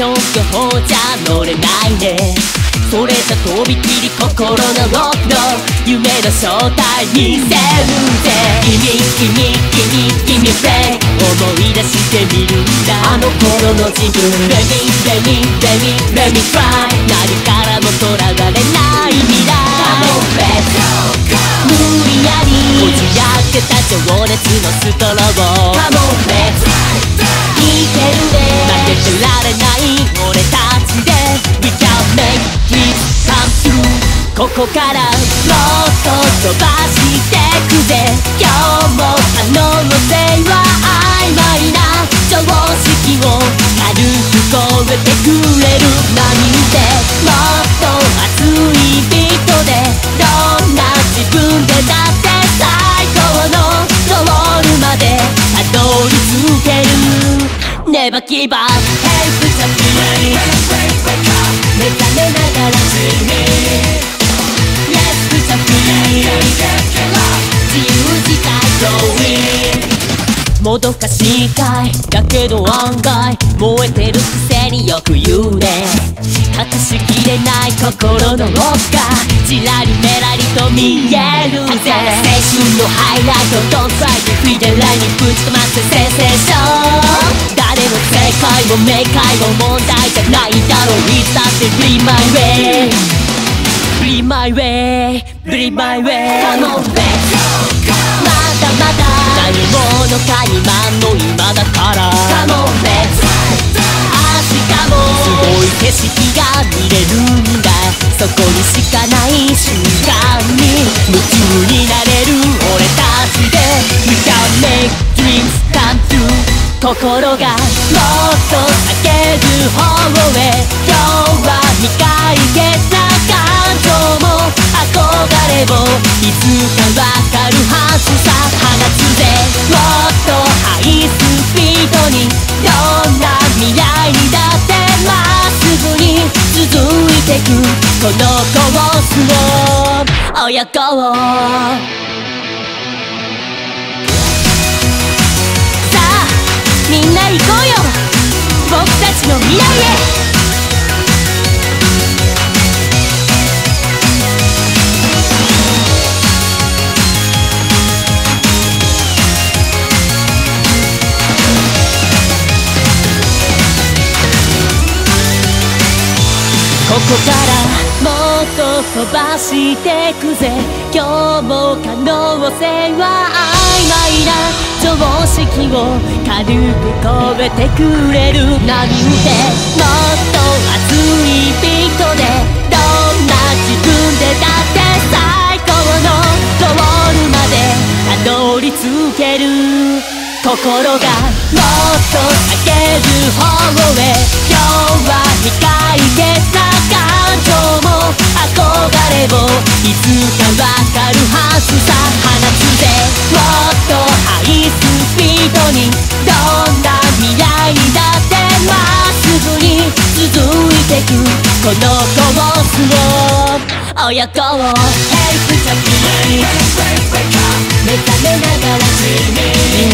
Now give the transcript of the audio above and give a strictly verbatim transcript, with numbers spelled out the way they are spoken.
消去法じゃ乗れないね。それじゃとびきり心の奥の夢の正体見せるぜ。君君君君プレイ思い出してみるんだあの頃の自分。レミレミレミレミトライ何からもとらわれない未来。無理やりこじ開けた情熱のストロー。Come on let'sいけるね負けてられない俺たちで We can make it come true。 ここからもっと飛ばしてくぜ。今日も可能性は曖昧な常識を軽く超えてくれる。何でもっと熱いビートでどんな自分でだって最高のゴールまでたどり着ける。Never give up Help to me 目覚めながら君 Let's put up me 自由自在 Going もどかしいかいだけど案外燃えてるくせによく言うね。隠しきれない心の奥がちらりめらりと見えるぜ。青春のハイライト Don't try to free the line にぶちかまってセンセーション。誰の正解も明快も問題じゃないだろう。いつだって Be my way Be my way Be my way Come on let's go まだまだ何者かに満の今だから Come on let's go 明日もすごい景色が見れるんだ。そこにしかない瞬間に夢中になれる俺たちで We can make dreams come true。心がもっと叫ぶ方へ今日は未解決な感情も憧れもいつかわかるはずさ。放つぜもっとハイスピードにどんな未来にだってまっすぐに続いてくこのコースを親子をみんな行こうよ僕たちの未来へ。ここからもっと飛ばしてくぜ。今日も可能性は曖昧な常識を軽く超えてくれる。何でもっと熱いビートでどんな自分でだって最高のゴールまでたどり着ける。心がもっと叫ぶ方へ今日は未解決な感情も憧れもいつかわかるはずさ。放つぜもっとハイスピードにどんな未来にだってまっすぐに続いてくこのコースを親子を Help to me 目覚めながら君